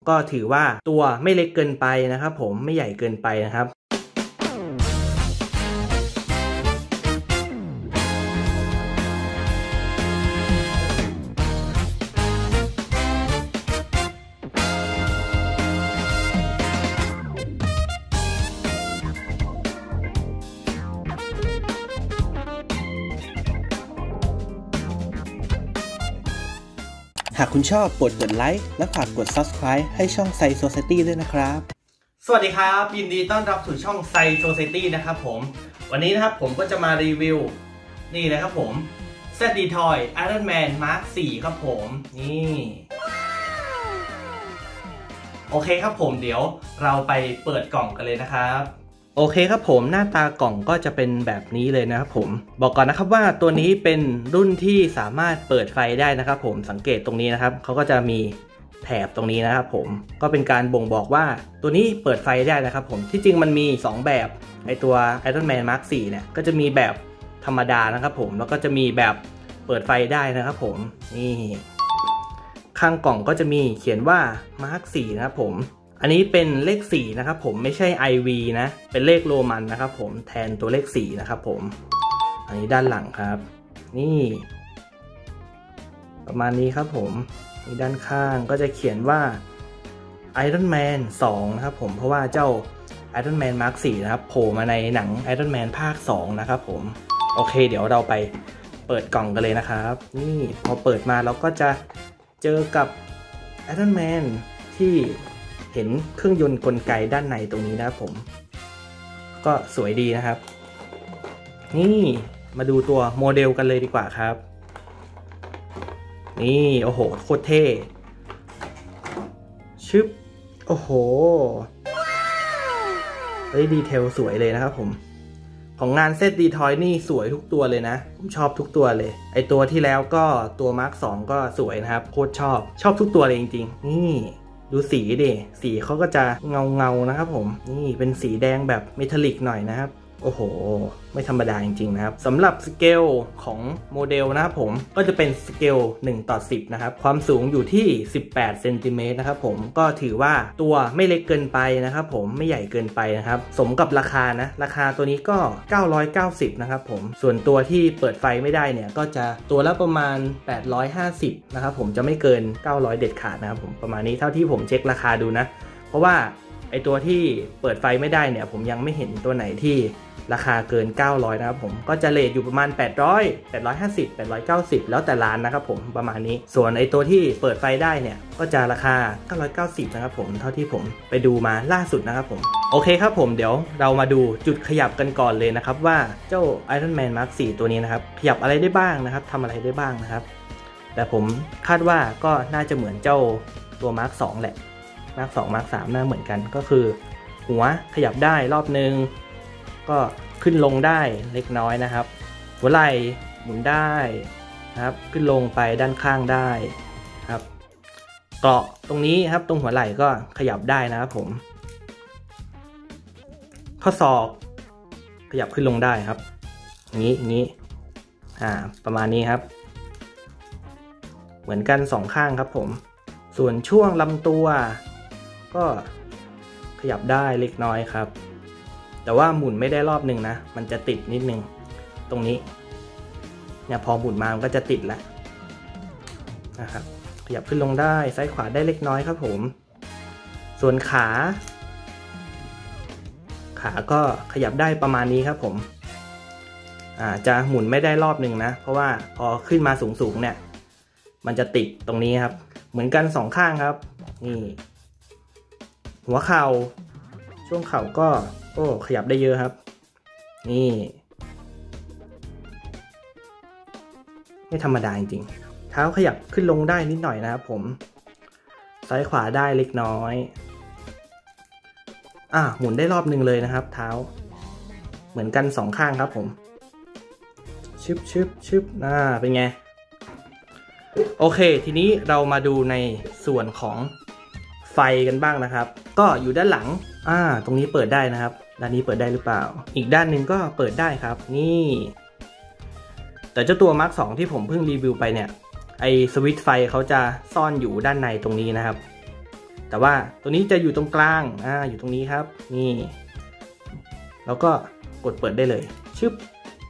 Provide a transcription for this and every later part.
ก็ถือว่าตัวไม่เล็กเกินไปนะครับผมไม่ใหญ่เกินไปนะครับหากคุณชอบโปรดกดไลค์และฝากกด Subscribe ให้ช่อง Sci Society ด้วยนะครับสวัสดีครับยินดีต้อนรับสู่ช่อง Sci Society นะครับผมวันนี้นะครับผมก็จะมารีวิวนี่นะครับผม ZD Toy Iron Man Mark 4ครับผมนี่โอเคครับผมเดี๋ยวเราไปเปิดกล่องกันเลยนะครับโอเคครับผมหน้าตากล่องก็จะเป็นแบบนี้เลยนะครับผมบอกก่อนนะครับว่าตัวนี้เป็นรุ่นที่สามารถเปิดไฟได้นะครับผมสังเกตตรงนี้นะครับเขาก็จะมีแถบตรงนี้นะครับผมก็เป็นการบ่งบอกว่าตัวนี้เปิดไฟได้นะครับผมที่จริงมันมี2แบบไอตัว Iron Man Mark 4เนี่ยก็จะมีแบบธรรมดานะครับผมแล้วก็จะมีแบบเปิดไฟได้นะครับผมนี่ข้างกล่องก็จะมีเขียนว่า Mark 4นะครับผมอันนี้เป็นเลข4นะครับผมไม่ใช่ IV นะเป็นเลขโรมันนะครับผมแทนตัวเลข4นะครับผมอันนี้ด้านหลังครับนี่ประมาณนี้ครับผมนี่ด้านข้างก็จะเขียนว่า Iron Man 2นะครับผมเพราะว่าเจ้า Iron Man Mark 4นะครับโผล่มาในหนัง Iron Man ภาค2นะครับผมโอเคเดี๋ยวเราไปเปิดกล่องกันเลยนะครับนี่พอเปิดมาเราก็จะเจอกับ Iron Man ที่เห็นเครื่องยนต์กลไกด้านในตรงนี้นะครับผมก็สวยดีนะครับนี่มาดูตัวโมเดลกันเลยดีกว่าครับนี่โอ้โหโคตรเท่ชึบโอ้โหเฮ้ยดีเทลสวยเลยนะครับผมของงาน ZD Toy นี่สวยทุกตัวเลยนะผมชอบทุกตัวเลยไอตัวที่แล้วก็ตัว Mark 2ก็สวยนะครับโคตรชอบทุกตัวเลยจริงๆนี่ดูสีดิสีเขาก็จะเงานะครับผมนี่เป็นสีแดงแบบเมทัลลิกหน่อยนะครับโอ้โหไม่ธรรมดาจริงๆนะครับสำหรับสเกลของโมเดลนะครับผมก็จะเป็นสเกล1:10นะครับความสูงอยู่ที่18เซนติเมตรนะครับผมก็ถือว่าตัวไม่เล็กเกินไปนะครับผมไม่ใหญ่เกินไปนะครับสมกับราคานะราคาตัวนี้ก็990นะครับผมส่วนตัวที่เปิดไฟไม่ได้เนี่ยก็จะตัวละประมาณ850นะครับผมจะไม่เกิน900เด็ดขาดนะครับผมประมาณนี้เท่าที่ผมเช็คราคาดูนะเพราะว่าไอตัวที่เปิดไฟไม่ได้เนี่ยผมยังไม่เห็นตัวไหนที่ราคาเกิน900นะครับผมก็จะเรทอยู่ประมาณ800 850 890แล้วแต่ร้านนะครับผมประมาณนี้ส่วนไอตัวที่เปิดไฟได้เนี่ยก็จะราคา990นะครับผมเท่าที่ผมไปดูมาล่าสุดนะครับผมโอเคครับผมเดี๋ยวเรามาดูจุดขยับกันก่อนเลยนะครับว่าเจ้า Iron Man Mark 4ตัวนี้นะครับขยับอะไรได้บ้างนะครับทำอะไรได้บ้างนะครับแต่ผมคาดว่าก็น่าจะเหมือนเจ้าตัว Mark 2แหละMark 2 Mark 3น่าเหมือนกันก็คือหัวขยับได้รอบนึงก็ขึ้นลงได้เล็กน้อยนะครับหัวไหล่หมุนได้นะครับขึ้นลงไปด้านข้างได้ครับเกราะตรงนี้ครับตรงหัวไหล่ก็ขยับได้นะครับผมข้อศอกขยับขึ้นลงได้ครับอย่างนี้ประมาณนี้ครับเหมือนกัน2ข้างครับผมส่วนช่วงลำตัวก็ขยับได้เล็กน้อยครับแต่ว่าหมุนไม่ได้รอบหนึ่งนะมันจะติดนิดนึงตรงนี้เนี่ยพอหมุนมามันก็จะติดแล้วนะครับขยับขึ้นลงได้ซ้ายขวาได้เล็กน้อยครับผมส่วนขาก็ขยับได้ประมาณนี้ครับผมจะหมุนไม่ได้รอบหนึ่งนะเพราะว่าพอขึ้นมาสูงเนี่ยมันจะติดตรงนี้ครับเหมือนกัน2ข้างครับนี่หัวเข่าช่วงเข่าก็ขยับได้เยอะครับนี่ไม่ธรรมดาจริงๆเท้าขยับขึ้นลงได้นิดหน่อยนะครับผมซ้ายขวาได้เล็กน้อยหมุนได้รอบนึงเลยนะครับเท้าเหมือนกัน2ข้างครับผมชึบเป็นไงโอเคทีนี้เรามาดูในส่วนของไฟกันบ้างนะครับก็อยู่ด้านหลังตรงนี้เปิดได้นะครับด้านนี้เปิดได้หรือเปล่าอีกด้านหนึ่งก็เปิดได้ครับนี่แต่เจ้าตัว Mark 2ที่ผมเพิ่งรีวิวไปเนี่ยไอสวิตช์ไฟเขาจะซ่อนอยู่ด้านในตรงนี้นะครับแต่ว่าตัวนี้จะอยู่ตรงกลางอยู่ตรงนี้ครับนี่แล้วก็กดเปิดได้เลยชึบ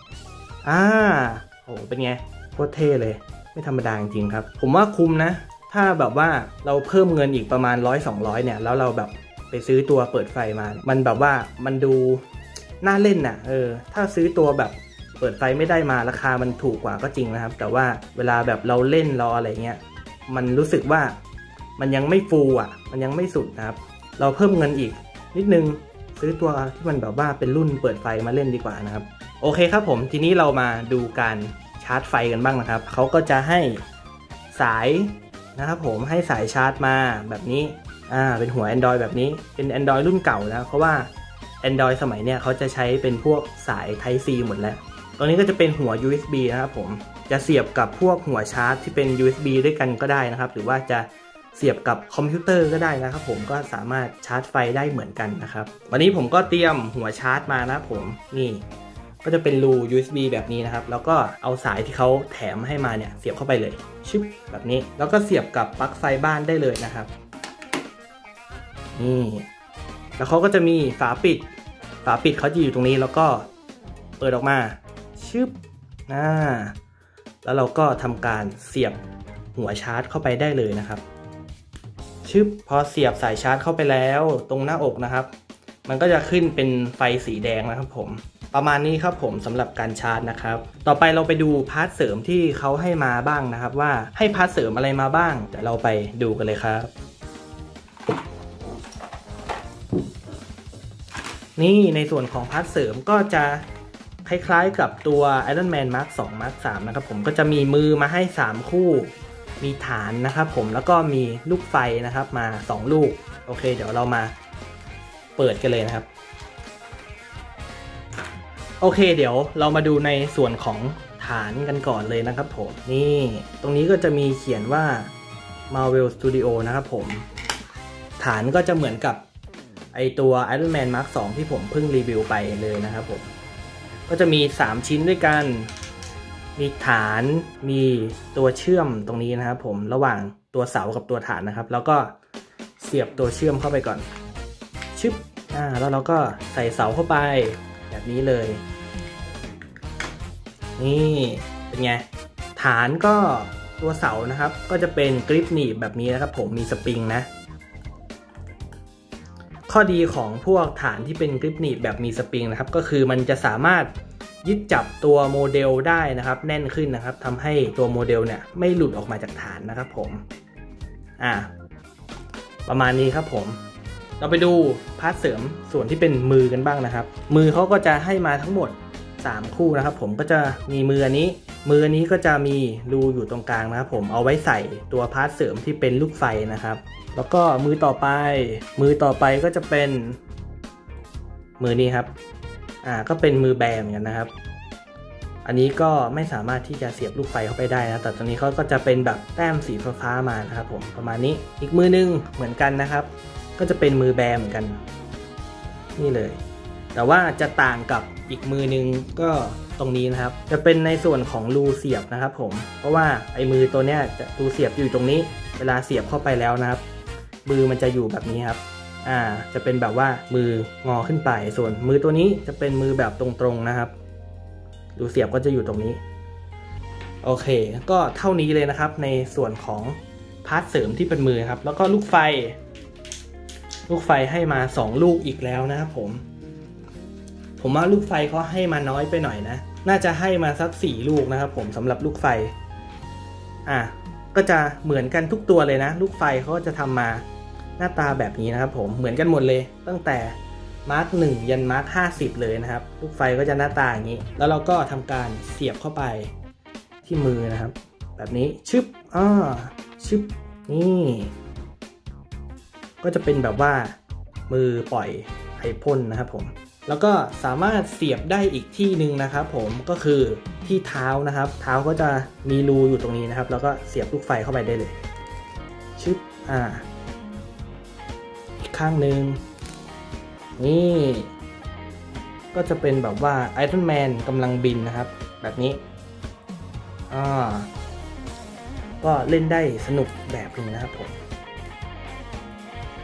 โอ้เป็นไงโคตรเท่เลยไม่ธรรมดาจริงๆครับผมว่าคุ้มนะถ้าแบบว่าเราเพิ่มเงินอีกประมาณ100-200เนี่ยแล้วเราแบบไปซื้อตัวเปิดไฟมามันแบบว่ามันดูน่าเล่นน่ะถ้าซื้อตัวแบบเปิดไฟไม่ได้มาราคามันถูกกว่าก็จริงนะครับแต่ว่าเวลาแบบเราเล่นเราอะไรเงี้ยมันรู้สึกว่ามันยังไม่ฟูมันยังไม่สุดนะครับเราเพิ่มเงินอีกนิดนึงซื้อตัวที่มันแบบว่าเป็นรุ่นเปิดไฟมาเล่นดีกว่านะครับโอเคครับผมทีนี้เรามาดูการชาร์จไฟกันบ้างนะครับเขาก็จะให้สายนะครับผมให้สายชาร์จมาแบบนี้เป็นหัว Android แบบนี้เป็น Android รุ่นเก่านะเพราะว่า Android สมัยเนี้ยเขาจะใช้เป็นพวกสาย Type C หมดแล้วตัวนี้ก็จะเป็นหัว USB นะครับผมจะเสียบกับพวกหัวชาร์จที่เป็น USB ด้วยกันก็ได้นะครับหรือว่าจะเสียบกับคอมพิวเตอร์ก็ได้นะครับผมก็สามารถชาร์จไฟได้เหมือนกันนะครับวันนี้ผมก็เตรียมหัวชาร์จมานะครับผมนี่ก็จะเป็นรู USB แบบนี้นะครับแล้วก็เอาสายที่เขาแถมให้มาเนี่ยเสียบเข้าไปเลยชึบแบบนี้แล้วก็เสียบกับปลั๊กไฟบ้านได้เลยนะครับนี่แล้วเขาก็จะมีฝาปิดเขาจะอยู่ตรงนี้แล้วก็เปิดออกมาชึบแล้วเราก็ทำการเสียบหัวชาร์จเข้าไปได้เลยนะครับชึบพอเสียบสายชาร์จเข้าไปแล้วตรงหน้าอกนะครับมันก็จะขึ้นเป็นไฟสีแดงนะครับผมประมาณนี้ครับผมสำหรับการชาร์จนะครับต่อไปเราไปดูพาร์ทเสริมที่เขาให้มาบ้างนะครับว่าให้พาร์ทเสริมอะไรมาบ้างเดี๋ยวเราไปดูกันเลยครับนี่ในส่วนของพาร์ทเสริมก็จะคล้ายๆกับตัว Iron Man Mark 2 Mark 3นะครับผมก็จะมีมือมาให้3คู่มีฐานนะครับผมแล้วก็มีลูกไฟนะครับมา2ลูกโอเคเดี๋ยวเรามาเปิดกันเลยนะครับโอเคเดี๋ยวเรามาดูในส่วนของฐานกันก่อนเลยนะครับผมนี่ตรงนี้ก็จะมีเขียนว่า Marvel Studio นะครับผมฐานก็จะเหมือนกับไอตัว Iron Man Mark 2 ที่ผมเพิ่งรีวิวไปเลยนะครับผมก็จะมี3ชิ้นด้วยกันมีฐานมีตัวเชื่อมตรงนี้นะครับผมระหว่างตัวเสากับตัวฐานนะครับแล้วก็เสียบตัวเชื่อมเข้าไปก่อนชึบแล้วเราก็ใส่เสาเข้าไปแบบนี้เลยนี่เป็นไงฐานก็ตัวเสานะครับก็จะเป็นกริปหนีบแบบนี้นะครับผมมีสปริงนะข้อดีของพวกฐานที่เป็นกริปหนีบแบบมีสปริงนะครับก็คือมันจะสามารถยึดจับตัวโมเดลได้นะครับแน่นขึ้นนะครับทำให้ตัวโมเดลเนี่ยไม่หลุดออกมาจากฐานนะครับผมประมาณนี้ครับผมเราไปดูพาร์ทเสริมส่วนที่เป็นมือกันบ้างนะครับมือเขาก็จะให้มาทั้งหมด3คู่นะครับผมก็จะมีมืออันนี้ก็จะมีรูอยู่ตรงกลางนะครับผมเอาไว้ใส่ตัวพาร์ทเสริมที่เป็นลูกไฟนะครับแล้วก็มือต่อไปก็จะเป็นมือนี้ครับก็เป็นมือแบเหมือนกันนะครับอันนี้ก็ไม่สามารถที่จะเสียบลูกไฟเข้าไปได้นะแต่ตรงนี้เขาก็จะเป็นแบบแต้มสีฟ้ามานะครับผมประมาณนี้อีกมือนึงเหมือนกันนะครับก็จะเป็นมือแบเหมือนกันนี่เลยแต่ว่าจะต่างกับอีกมือนึงก็ตรงนี้นะครับจะเป็นในส่วนของรูเสียบนะครับผมเพราะว่าไอ้มือตัวเนี้ยจะรูเสียบอยู่ตรงนี้เวลาเสียบเข้าไปแล้วนะครับมือมันจะอยู่แบบนี้ครับจะเป็นแบบว่ามืองอขึ้นไปส่วนมือตัวนี้จะเป็นมือแบบตรงๆนะครับรูเสียบก็จะอยู่ตรงนี้โอเคก็เท่านี้เลยนะครับในส่วนของพาร์ทเสริมที่เป็นมือครับแล้วก็ลูกไฟให้มา2ลูกอีกแล้วนะครับผมว่าลูกไฟเขาให้มาน้อยไปหน่อยนะน่าจะให้มาสัก4ลูกนะครับผมสำหรับลูกไฟก็จะเหมือนกันทุกตัวเลยนะลูกไฟเขาจะทำมาหน้าตาแบบนี้นะครับผมเหมือนกันหมดเลยตั้งแต่มาร์ค1ยันมาร์ค50เลยนะครับลูกไฟก็จะหน้าตาอย่างนี้แล้วเราก็ทำการเสียบเข้าไปที่มือนะครับแบบนี้ชึบชึบนี่ก็จะเป็นแบบว่ามือปล่อยไอพ่นนะครับผมแล้วก็สามารถเสียบได้อีกที่หนึ่งนะครับผมก็คือที่เท้านะครับเท้าก็จะมีรูอยู่ตรงนี้นะครับแล้วก็เสียบลูกไฟเข้าไปได้เลยชึบอีกข้างหนึ่งนี่ก็จะเป็นแบบว่าไอรอนแมนกำลังบินนะครับแบบนี้ก็เล่นได้สนุกแบบนึงนะครับผม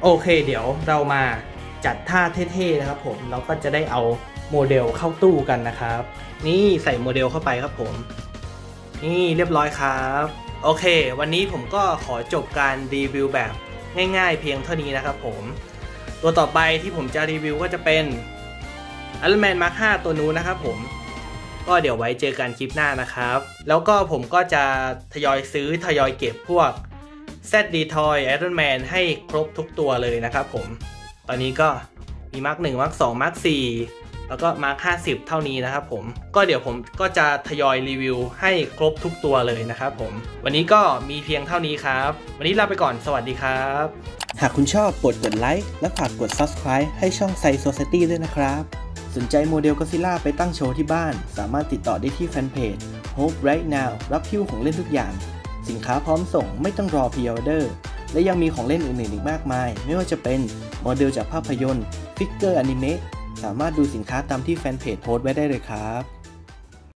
โอเคเดี๋ยวเรามาจัดท่าเท่ๆนะครับผมเราก็จะได้เอาโมเดลเข้าตู้กันนะครับนี่ใส่โมเดลเข้าไปครับผมนี่เรียบร้อยครับโอเควันนี้ผมก็ขอจบการรีวิวแบบง่ายๆเพียงเท่านี้นะครับผมตัวต่อไปที่ผมจะรีวิวก็จะเป็น Iron Man Mark 5 ตัวนู้นนะครับผมก็เดี๋ยวไว้เจอกันคลิปหน้านะครับแล้วก็ผมก็จะทยอยซื้อทยอยเก็บพวกZD Toy Iron Man ให้ครบทุกตัวเลยนะครับผมตอนนี้ก็มี Mark 1 Mark 2 Mark 4แล้วก็ Mark 50เท่านี้นะครับผมก็เดี๋ยวผมก็จะทยอยรีวิวให้ครบทุกตัวเลยนะครับผมวันนี้ก็มีเพียงเท่านี้ครับวันนี้ลาไปก่อนสวัสดีครับหากคุณชอบโปรดกดไลค์และฝากกด Subscribe ให้ช่อง Sai Society ด้วยนะครับสนใจโมเดลก็อดซิลล่าไปตั้งโชว์ที่บ้านสามารถติดต่อได้ที่แฟนเพจ Hope Right Now รับฮิ้วของเล่นทุกอย่างสินค้าพร้อมส่งไม่ต้องรอพรีออเดอร์และยังมีของเล่นอื่นๆอีกมากมายไม่ว่าจะเป็นโมเดลจากภาพยนตร์ฟิกเกอร์อนิเมะสามารถดูสินค้าตามที่แฟนเพจโพสต์ไว้ได้เลยครับ